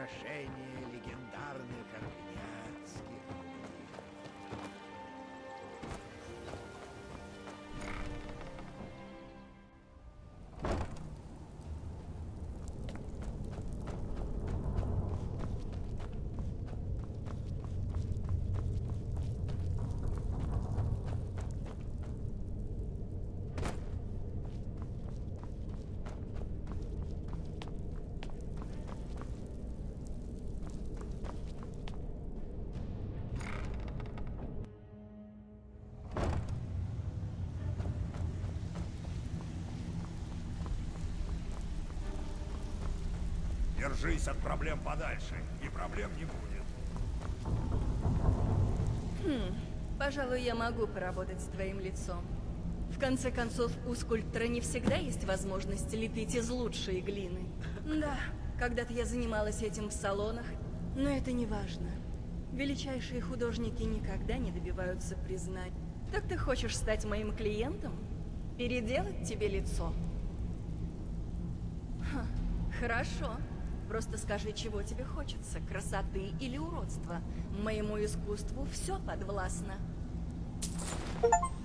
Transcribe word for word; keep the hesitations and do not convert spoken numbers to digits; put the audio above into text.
украшение легендарных армянских. Держись от проблем подальше, и проблем не будет. Хм, пожалуй, я могу поработать с твоим лицом. В конце концов, у скульптора не всегда есть возможность лепить из лучшей глины. Да, когда-то я занималась этим в салонах, но это не важно. Величайшие художники никогда не добиваются признания. Так ты хочешь стать моим клиентом? Переделать тебе лицо? Ха, хорошо. Просто скажи, чего тебе хочется, красоты или уродства. Моему искусству все подвластно.